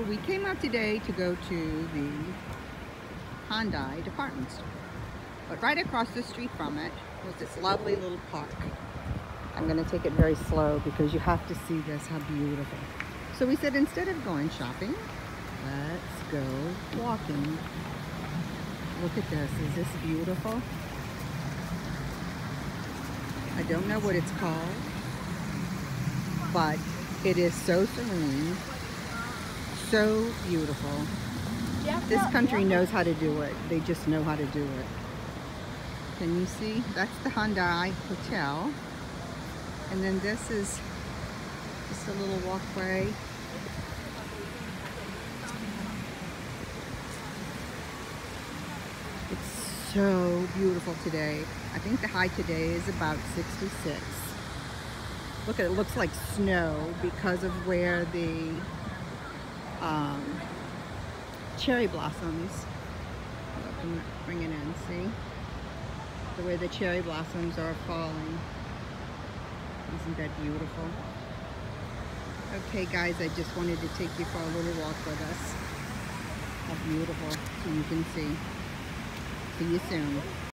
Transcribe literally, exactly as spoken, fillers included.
we came out today to go to the Hyundai department store. But right across the street from it was this lovely little park. I'm going to take it very slow because you have to see this, how beautiful. So we said instead of going shopping, let's go walking. Look at this. Is this beautiful? I don't know what it's called, but it is so serene, so beautiful. This country knows how to do it. They just know how to do it. Can you see? That's the Hyundai Hotel. And then this is just a little walkway. It's so beautiful today. I think the high today is about sixty-six. Look at it, it looks like snow because of where the um, cherry blossoms, bring it in, see? The way the cherry blossoms are falling. Isn't that beautiful? Okay guys, I just wanted to take you for a little walk with us. How beautiful, so you can see. See you soon.